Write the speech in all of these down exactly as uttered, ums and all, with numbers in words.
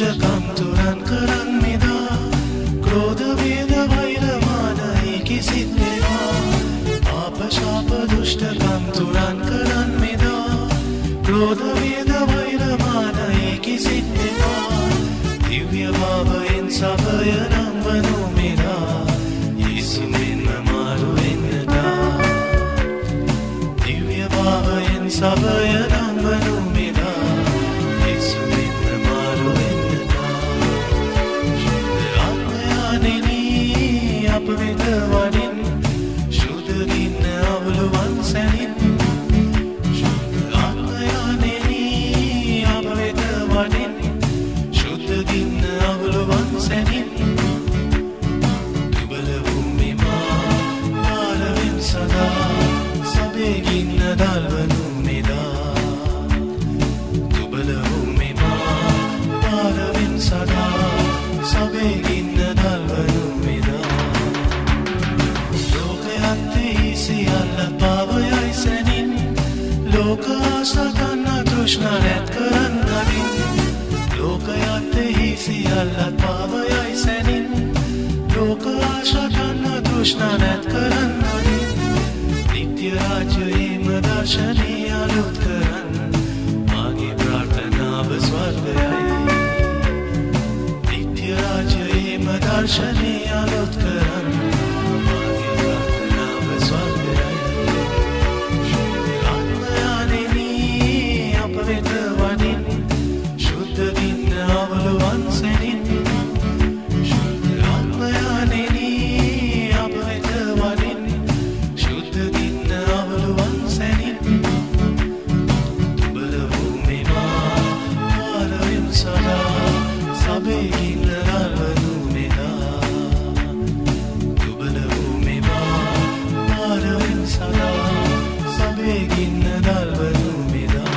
දුෂ්ටකම් තුරන් කරන් මිදා ක්‍රෝධ වේද වෛර මානයි කිසිත් නෙවා පාප ශාප දුෂ්ටකම් තුරන් කරන් මිදා ක්‍රෝධ වේද වෛර මානයි කිසිත් නෙවා දිව්‍ය භාවයෙන් සබය නම්වනු මෙදා යේසු මෙන්ම මාරු වෙන්නටා දිව්‍ය භාවයෙන් සබය නම්වනු මෙදා යේසු මෙන්ම මාරු වෙන්නටා ආත්මයානෙනි අප වෙත වඩින් ශුද්ධ ගින්න අවුලුවන් සැනින් ආත්මයානෙනි අප වෙත වඩින් ශුද්ධ ගින්න අවුලුවන් සැනින් දුබල භූමිමා පාරවෙන් සදා සබේ ගින්න දල්වනු මෙදා දුබල භූමිමා පාරවෙන් සදා සබේ ගින්න දල්වනු මෙදා ලෝකයත්තේ සියල්ල පාවයයි සැනින් ලෝක ආශා තණ්හා තෘෂ්ණා රැත් කරන් අදින් ලෝකයත්තේ සියල්ල පාවයයි සැනින් ලෝක ආශා තණ්හා තෘෂ්ණා රැත් කරන් අදින් නිත්‍ය රාජ්‍යයේම දර්ශනය අලුත් කරන් මාගේ ප්‍රාර්ථනාව ස්වර්ගයයි නිත්‍ය රාජ්‍යයේම දර්ශනය අලුත් කරන් මාගේ ප්‍රාර්ථනාව ස්වර්ගයයි ආත්මයානෙනි අප වෙත වඩින් ශුද්ධ ගින්න අවුලුවන් සැනින් ආත්මයානෙනි අප වෙත වඩින් ශුද්ධ ගින්න අවුලුවන් සැනින් දුබල භූමිමා පාරවෙන් සදා සබේ ගින්න දල්වනු මෙදා දුබල භූමිමා පාරවෙන් සදා සබේ ගින්න දල්වනු මෙදා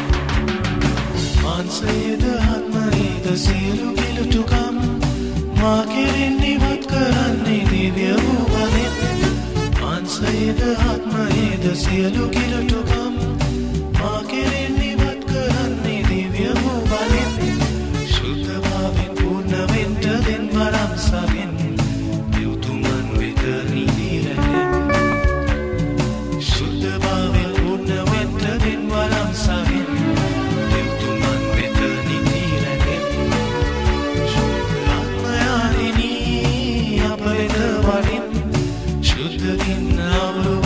මාංශයේද ආත්මයේද සියලු කිලුටුකම් මා කෙරෙන් ඉවත් කරන්නේ දිව්‍ය වූ බලෙන් මාංශයේද ආත්මයේද සියලු කිලුටුකම් මා කෙරෙන් ඉවත් කරන්නේ දිව්‍ය වූ බලෙන් ශුද්ධ භාවයෙන් පූර්ණ වෙන්න දෙන් වරම් සගෙන් දෙව්තුමන් වෙත නිදී රැඳෙන් ශුද්ධ භාවයෙන් පූර්ණ වෙන්න දෙන් වරම් සගෙන් දෙව්තුමන් වෙත නිදී රැඳෙන් ආත්මයානෙනි අප වෙත වඩින් ශුද්ධ ගින්න අවුලුවන්